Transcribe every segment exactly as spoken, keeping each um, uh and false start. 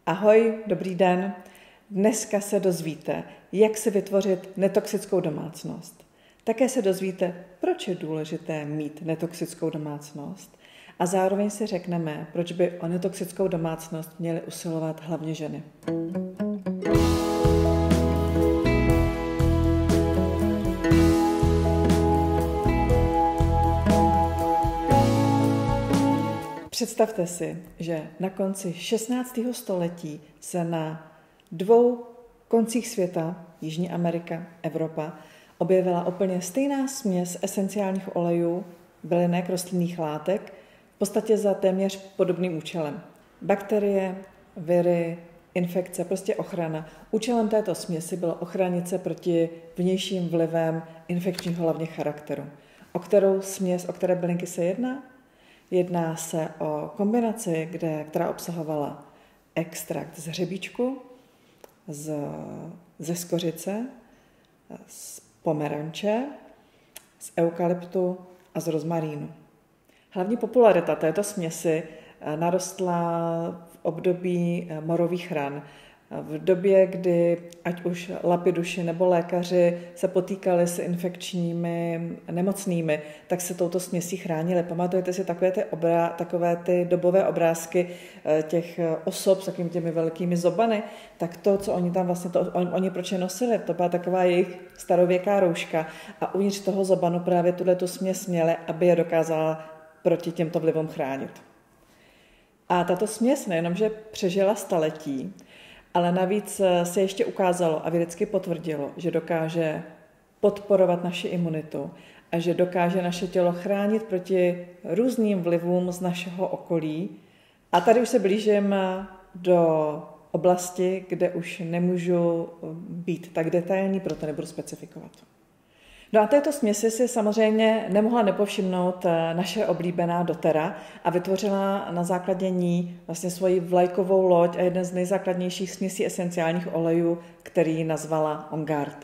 Ahoj, dobrý den. Dneska se dozvíte, jak si vytvořit netoxickou domácnost. Také se dozvíte, proč je důležité mít netoxickou domácnost a zároveň si řekneme, proč by o netoxickou domácnost měly usilovat hlavně ženy. Představte si, že na konci šestnáctého století se na dvou koncích světa, Jižní Amerika, Evropa, objevila úplně stejná směs esenciálních olejů, bylinek, rostlinných látek, v podstatě za téměř podobným účelem. Bakterie, viry, infekce, prostě ochrana. Účelem této směsi bylo ochránit se proti vnějším vlivem infekčního hlavně charakteru. O kterou směs, o které bylinky se jedná? Jedná se o kombinaci, kde, která obsahovala extrakt z hřebíčku, z, ze skořice, z pomeranče, z eukalyptu a z rozmarínu. Hlavní popularita této směsi narostla v období morových ran. V době, kdy ať už lapiduši nebo lékaři se potýkali s infekčními nemocnými, tak se touto směsí chránili. Pamatujete si takové ty, obrá, takové ty dobové obrázky těch osob s takovými těmi velkými zobany? Tak to, co oni tam vlastně, to, on, oni proč je nosili, to byla taková jejich starověká rouška a uvnitř toho zobanu právě tuhletu směs měli, aby je dokázala proti těmto vlivům chránit. A tato směs nejenom, že přežila staletí, ale navíc se ještě ukázalo a vědecky potvrdilo, že dokáže podporovat naši imunitu a že dokáže naše tělo chránit proti různým vlivům z našeho okolí. A tady už se blížím do oblasti, kde už nemůžu být tak detailní, proto nebudu specifikovat. No a této směsi si samozřejmě nemohla nepovšimnout naše oblíbená doTERRA a vytvořila na základě ní vlastně svoji vlajkovou loď a jeden z nejzákladnějších směsí esenciálních olejů, který nazvala On Guard.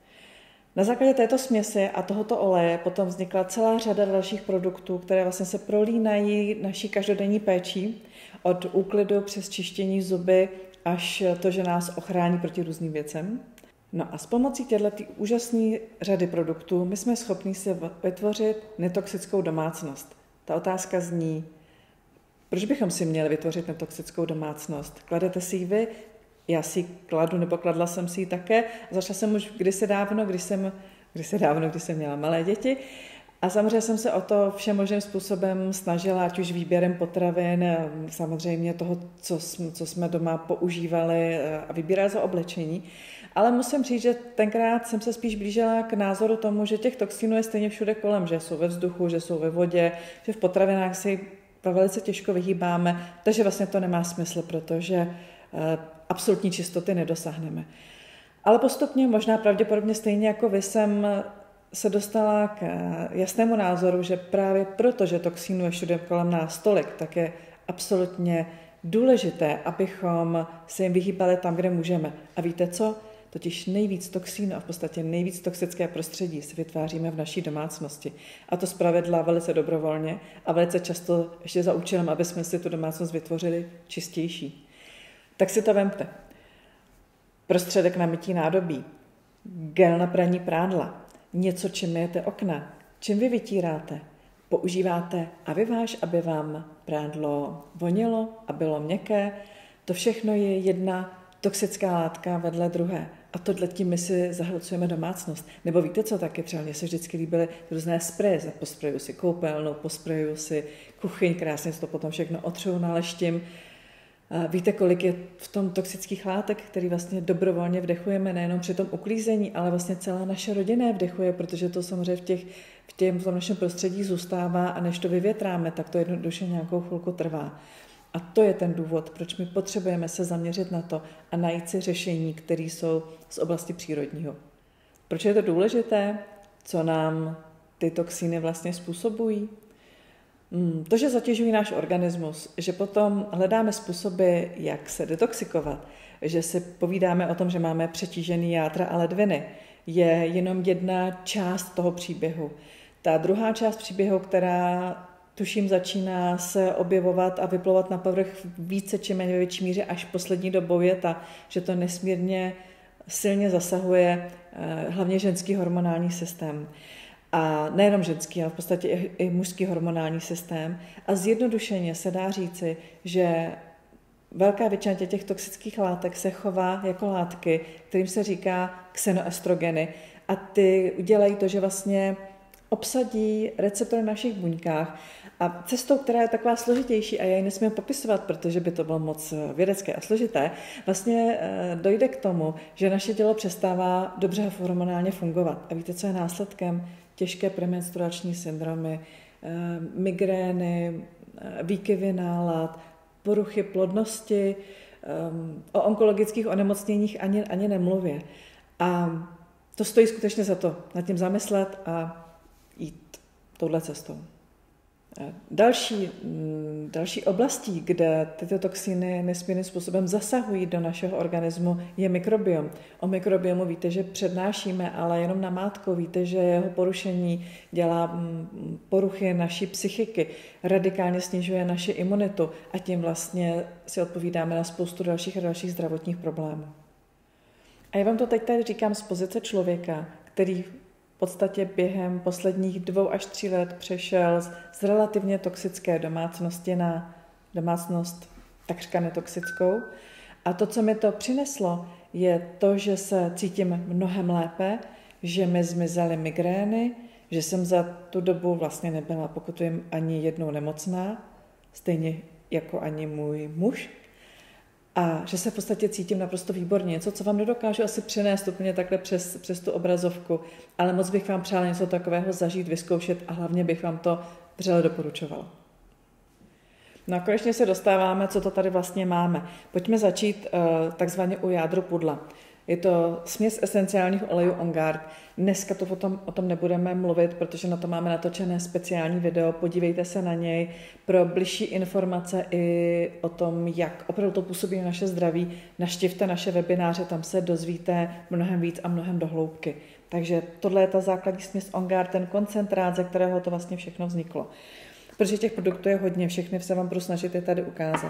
Na základě této směsi a tohoto oleje potom vznikla celá řada dalších produktů, které vlastně se prolínají naší každodenní péčí, od úklidu přes čištění zuby až to, že nás ochrání proti různým věcem. No a s pomocí těchto úžasné řady produktů my jsme schopni si vytvořit netoxickou domácnost. Ta otázka zní, proč bychom si měli vytvořit netoxickou domácnost? Kladete si ji vy? Já si ji kladu, nebo kladla jsem si ji také. Začala jsem už kdysi dávno, když jsem, kdysi dávno, když jsem měla malé děti. A samozřejmě jsem se o to všem možným způsobem snažila, ať už výběrem potravin, samozřejmě toho, co jsme, co jsme doma používali a vybírali za oblečení. Ale musím říct, že tenkrát jsem se spíš blížila k názoru tomu, že těch toxinů je stejně všude kolem, že jsou ve vzduchu, že jsou ve vodě, že v potravinách si velice těžko vyhýbáme, takže vlastně to nemá smysl, protože absolutní čistoty nedosáhneme. Ale postupně, možná pravděpodobně stejně jako vy, jsem se dostala k jasnému názoru, že právě proto, že toxinů je všude kolem nás tolik, tak je absolutně důležité, abychom se jim vyhýbali tam, kde můžeme. A víte co? Totiž nejvíc toxínů a v podstatě nejvíc toxické prostředí si vytváříme v naší domácnosti. A to zpravidla velice dobrovolně a velice často ještě za účelem, aby jsme si tu domácnost vytvořili čistější. Tak si to vemte. Prostředek na mytí nádobí, gel na praní prádla, něco, čím myjete okna, čím vy vytíráte, používáte a vyváž, aby vám prádlo vonilo a bylo měkké. To všechno je jedna toxická látka vedle druhé. A tohle tím my si zahlcujeme domácnost. Nebo víte co, taky třeba mně se vždycky líbily různé spreje. Posprejuju si koupelnu, posprejuju si kuchyň, krásně to potom všechno otřu, naleštím. A víte, kolik je v tom toxických látek, který vlastně dobrovolně vdechujeme, nejenom při tom uklízení, ale vlastně celá naše rodina vdechuje, protože to samozřejmě v, těch, v, těm, v tom našem prostředí zůstává a než to vyvětráme, tak to jednoduše nějakou chvilku trvá. A to je ten důvod, proč my potřebujeme se zaměřit na to a najít si řešení, které jsou z oblasti přírodního. Proč je to důležité? Co nám ty toxíny vlastně způsobují? To, že zatěžují náš organismus, že potom hledáme způsoby, jak se detoxikovat, že si povídáme o tom, že máme přetížený játra a ledviny, je jenom jedna část toho příběhu. Ta druhá část příběhu, která tuším, začíná se objevovat a vyplovat na povrch více či méně ve větší míře až poslední dobou je ta, že to nesmírně silně zasahuje hlavně ženský hormonální systém. A nejenom ženský, ale v podstatě i, i mužský hormonální systém. A zjednodušeně se dá říci, že velká většina těch toxických látek se chová jako látky, kterým se říká xenoestrogeny. A ty udělají to, že vlastně obsadí receptory v našich buňkách a cestou, která je taková složitější a já ji nesmím popisovat, protože by to bylo moc vědecké a složité, vlastně dojde k tomu, že naše tělo přestává dobře hormonálně fungovat. A víte, co je následkem? Těžké premenstruační syndromy, migrény, výkyvy nálad, poruchy plodnosti, o onkologických onemocněních ani, ani nemluvě. A to stojí skutečně za to, nad tím zamyslet a jít touhle cestou. Další, další oblastí, kde tyto toxiny nesmírným způsobem zasahují do našeho organismu, je mikrobiom. O mikrobiomu víte, že přednášíme, ale jenom namátkou víte, že jeho porušení dělá poruchy naší psychiky, radikálně snižuje naši imunitu a tím vlastně si odpovídáme na spoustu dalších a dalších zdravotních problémů. A já vám to teď tady říkám z pozice člověka, který v podstatě během posledních dvou až tří let přešel z relativně toxické domácnosti na domácnost takřka netoxickou. A to, co mi to přineslo, je to, že se cítím mnohem lépe, že mi zmizely migrény, že jsem za tu dobu vlastně nebyla, pokud vím, ani jednou nemocná, stejně jako ani můj muž. A že se v podstatě cítím naprosto výborně. Něco, co vám nedokážu asi přenést úplně takhle přes, přes tu obrazovku, ale moc bych vám přála něco takového zažít, vyzkoušet a hlavně bych vám to vřele doporučovala. No a konečně se dostáváme, co to tady vlastně máme. Pojďme začít uh, takzvaně u jádru pudla. Je to směs esenciálních olejů On Guard. Dneska to potom, o tom nebudeme mluvit, protože na to máme natočené speciální video. Podívejte se na něj pro bližší informace i o tom, jak opravdu to působí na naše zdraví. Navštivte naše webináře, tam se dozvíte mnohem víc a mnohem do hloubky. Takže tohle je ta základní směs On Guard, ten koncentrát, ze kterého to vlastně všechno vzniklo. Protože těch produktů je hodně, všechny se vám budu snažit je tady ukázat.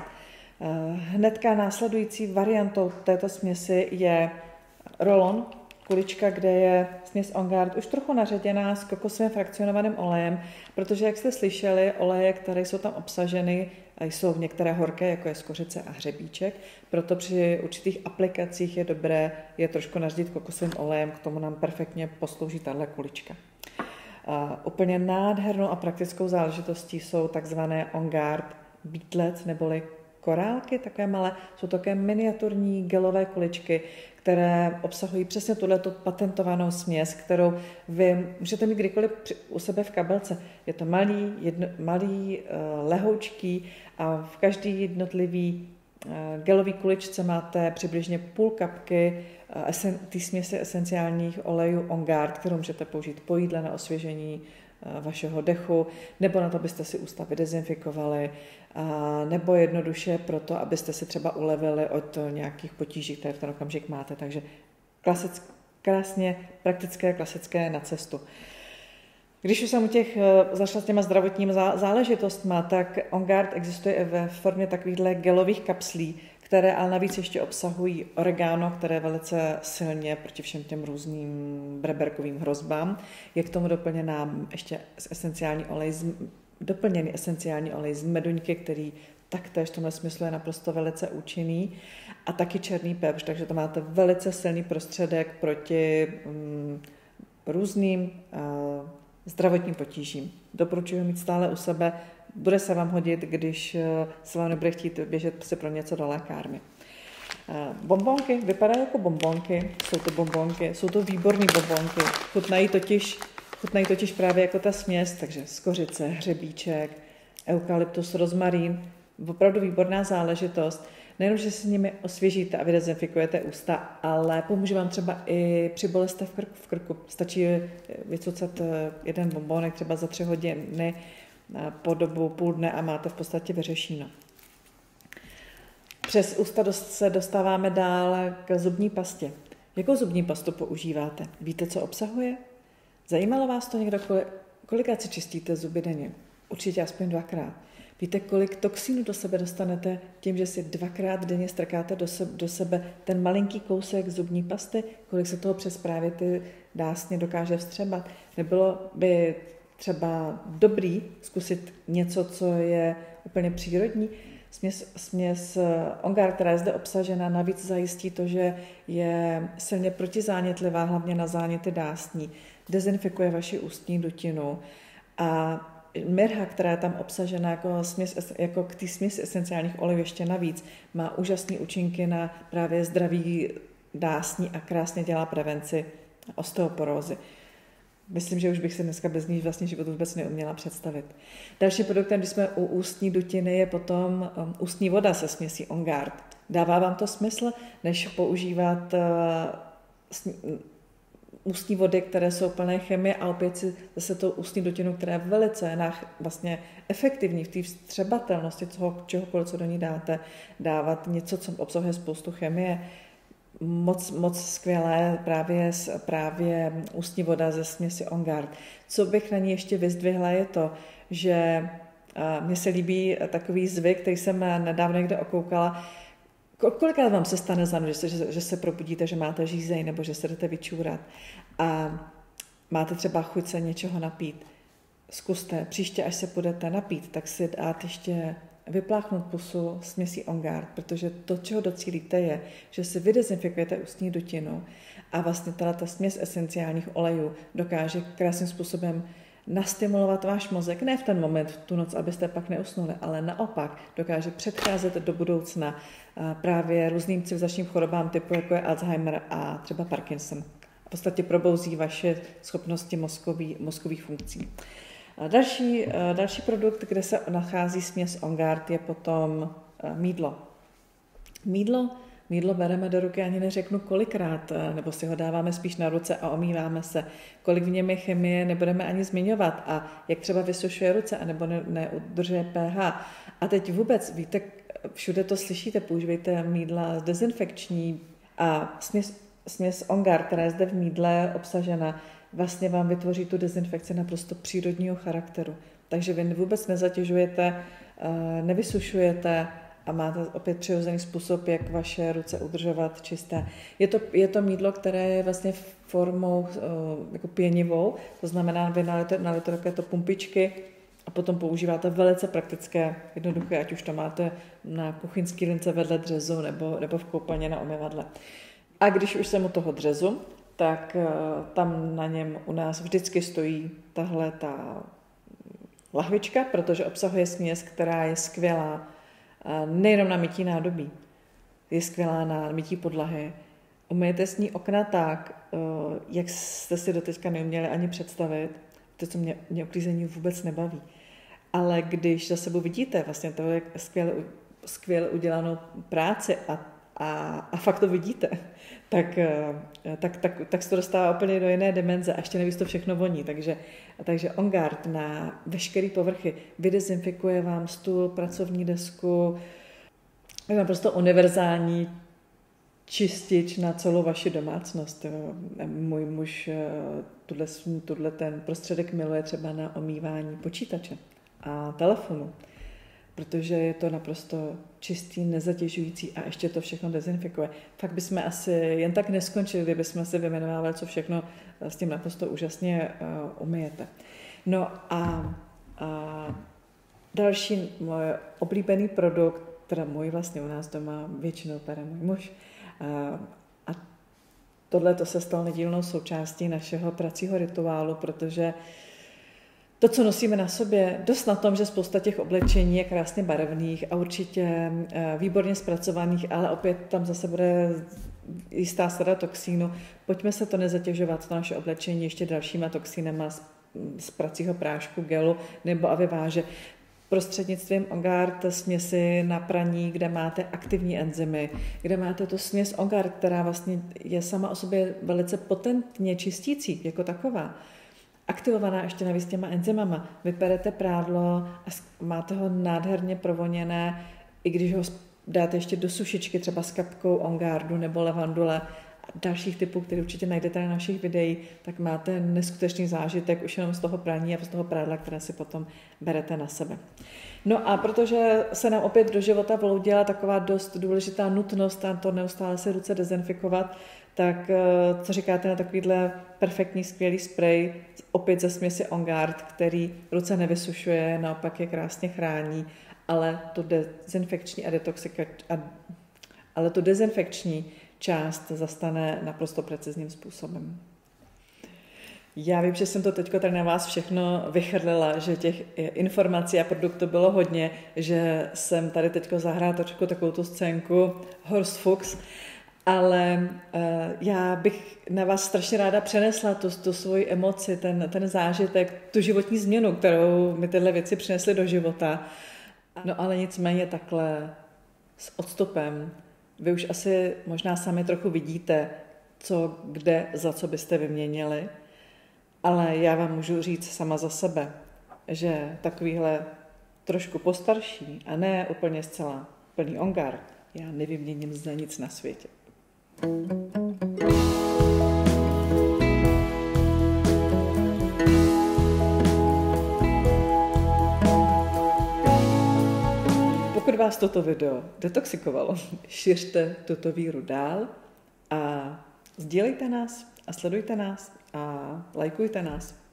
Hnedka následující variantou této směsi je rolon, kulička, kde je směs On Guard už trochu naředěná s kokosovým frakcionovaným olejem, protože, jak jste slyšeli, oleje, které jsou tam obsaženy, jsou některé horké, jako je skořice a hřebíček, proto při určitých aplikacích je dobré je trošku naředit kokosovým olejem, k tomu nám perfektně poslouží tahle kulička. Uh, úplně nádhernou a praktickou záležitostí jsou takzvané On Guard beetlets, neboli korálky, takové malé, jsou také miniaturní gelové kuličky, které obsahují přesně tuhletu patentovanou směs, kterou vy můžete mít kdykoliv u sebe v kabelce. Je to malý, jedno, malý uh, lehoučký a v každý jednotlivý uh, gelový kuličce máte přibližně půl kapky uh, esen, té směsi esenciálních olejů On Guard, kterou můžete použít po jídle na osvěžení vašeho dechu, nebo na to, abyste si ústa vydezinfikovali, a nebo jednoduše proto, abyste si třeba ulevili od nějakých potíží, které v ten okamžik máte. Takže klasick, krásně praktické, klasické na cestu. Když už jsem u těch zašla s těma zdravotními záležitostma, tak On Guard existuje ve formě takovýchhle gelových kapslí, které ale navíc ještě obsahují oregano, které je velice silně proti všem těm různým breberkovým hrozbám. Je k tomu doplněná ještě esenciální olej, doplněný esenciální olej z meduňky, který taktéž v tomhle smyslu je naprosto velice účinný, a taky černý pepř, takže to máte velice silný prostředek proti um, různým uh, zdravotním potížím. Doporučuji ho mít stále u sebe, bude se vám hodit, když se vám nebude chtít běžet si pro něco do lékárny. Bonbonky vypadají jako bonbonky, jsou to bonbonky, jsou to výborné bonbonky, chutnají totiž, chutnají totiž právě jako ta směs, takže skořice, hřebíček, eukalyptus, rozmarín, opravdu výborná záležitost. Nejenom, že si nimi osvěžíte a vydezinfikujete ústa, ale pomůže vám třeba i při bolestech v krku. V krku. Stačí vycucat jeden bonbonek třeba za tři hodiny po dobu půl dne a máte v podstatě vyřešeno. Přes ústa se dostáváme dál k zubní pastě. Jakou zubní pastu používáte? Víte, co obsahuje? Zajímalo vás to někdo, kolikrát si čistíte zuby denně? určitě aspoň dvakrát. Víte, kolik toxínů do sebe dostanete tím, že si dvakrát denně strkáte do sebe, do sebe ten malinký kousek zubní pasty, kolik se toho přes právě ty dásně dokáže vstřebat. Nebylo by třeba dobrý zkusit něco, co je úplně přírodní. Směs, směs Ongar, která je zde obsažena, navíc zajistí to, že je silně protizánětlivá, hlavně na záněty dásní, dezinfikuje vaši ústní dutinu a mirha, která je tam obsažena jako, směs, jako k té směsi esenciálních olejů ještě navíc, má úžasné účinky na právě zdraví dásní a krásně dělá prevenci osteoporózy. Myslím, že už bych se dneska bez ní vlastně život vůbec neuměla představit. Další produktem, když jsme u ústní dutiny, je potom um, ústní voda se směsí OnGuard. Dává vám to smysl, než používat uh, sní, ústní vody, které jsou plné chemie a opět si zase tou ústní dutinu, která je velice nach, vlastně efektivní v té vstřebatelnosti toho, čehokoliv, co do ní dáte, dávat něco, co obsahuje spoustu chemie. Moc, moc skvělé právě, právě ústní voda ze směsi OnGuard. Co bych na ní ještě vyzdvihla je to, že mně se líbí takový zvyk, který jsem nedávno někde okoukala. Kolikrát vám se stane za že se, že, že se probudíte, že máte žízeň nebo že se jdete vyčůrat a máte třeba chuť se něčeho napít. Zkuste, příště, až se budete napít, tak si dát ještě vypláchnout pusu směsí OnGuard, protože to, čeho docílíte, je, že si vydezinfikujete ústní dutinu a vlastně teda ta směs esenciálních olejů dokáže krásným způsobem nastimulovat váš mozek, ne v ten moment, v tu noc, abyste pak neusnuli, ale naopak dokáže předcházet do budoucna právě různým civilizačním chorobám typu jako je Alzheimer a třeba Parkinson. V podstatě probouzí vaše schopnosti mozkový, mozkových funkcí. Další, další produkt, kde se nachází směs OnGuard, je potom mýdlo. Mýdlo, mýdlo bereme do ruky, ani neřeknu kolikrát, nebo si ho dáváme spíš na ruce a omýváme se. Kolik v něm je chemie, nebudeme ani zmiňovat. A jak třeba vysušuje ruce, anebo neudržuje pH. A teď vůbec, víte, všude to slyšíte, používejte mýdla dezinfekční a směs, směs OnGuard, která je zde v mýdle obsažena, vlastně vám vytvoří tu dezinfekci naprosto přírodního charakteru. Takže vy vůbec nezatěžujete, nevysušujete a máte opět přirozený způsob, jak vaše ruce udržovat čisté. Je to, je to mýdlo, které je vlastně formou jako pěnivou, to znamená, vy nalijete, nalijete takovéto pumpičky a potom používáte velice praktické, jednoduché, ať už to máte na kuchyňský lince vedle dřezu nebo, nebo v koupelně na umyvadle. A když už jsem u toho dřezu, tak tam na něm u nás vždycky stojí tahle ta lahvička, protože obsahuje směs, která je skvělá nejenom na mytí nádobí, je skvělá na mytí podlahy. Umyjete s ní okna tak, jak jste si doteďka neuměli ani představit, to, co mě, mě uklízení vůbec nebaví. Ale když za sebou vidíte vlastně to, jak skvěle, skvěle udělanou práci a A, a fakt to vidíte, tak, tak, tak, tak se to dostává úplně do jiné dimenze a ještě navíc to všechno voní. Takže, takže OnGuard na veškeré povrchy vydezinfikuje vám stůl, pracovní desku, je naprosto univerzální čistič na celou vaši domácnost. Můj muž tuhle, tuhle ten prostředek miluje třeba na omývání počítače a telefonu, protože je to naprosto čistý, nezatěžující a ještě to všechno dezinfikuje. Fakt bychom asi jen tak neskončili, kdybychom si vyjmenovali, co všechno s tím naprosto úžasně uh, umyjete. No a, a další můj oblíbený produkt, teda můj vlastně u nás doma většinou pere můj muž, uh, a tohle to se stalo nedílnou součástí našeho pracího rituálu, protože to, co nosíme na sobě, dost na tom, že spousta těch oblečení je krásně barevných a určitě výborně zpracovaných, ale opět tam zase bude jistá sada toxínu. Pojďme se to nezatěžovat, to naše oblečení ještě dalšíma toxínama z, z pracího prášku, gelu nebo aviváže. Prostřednictvím OnGuard směsi na praní, kde máte aktivní enzymy, kde máte tu směs OnGuard, která vlastně je sama o sobě velice potentně čistící jako taková. Aktivovaná ještě navíc těma enzymama. Vyperete prádlo a máte ho nádherně provoněné, i když ho dáte ještě do sušičky třeba s kapkou OnGuardu nebo levandule dalších typů, které určitě najdete na našich videích, tak máte neskutečný zážitek už jenom z toho praní a z toho prádla, které si potom berete na sebe. No a protože se nám opět do života vloudila taková dost důležitá nutnost tam to neustále se ruce dezinfikovat, tak co říkáte na takovýhle perfektní, skvělý sprej, opět ze směsi On Guard, který ruce nevysušuje, naopak je krásně chrání, ale tu dezinfekční a detoxikační, ale tu dezinfekční část zastane naprosto precizním způsobem. Já vím, že jsem to teďko tady na vás všechno vychrlila, že těch informací a produktů bylo hodně, že jsem tady teďko zahrála trošku takovou tu scénku Horst Fuchs, ale uh, já bych na vás strašně ráda přenesla tu, tu svoji emoci, ten, ten zážitek, tu životní změnu, kterou mi tyhle věci přinesly do života. No ale nicméně takhle s odstupem. Vy už asi možná sami trochu vidíte, co, kde, za co byste vyměnili, ale já vám můžu říct sama za sebe, že takovýhle trošku postarší a ne úplně zcela plný On Guard já nevyměním za nic na světě. Pokud vás toto video detoxikovalo, šiřte tuto víru dál a sdílejte nás a sledujte nás a lajkujte nás.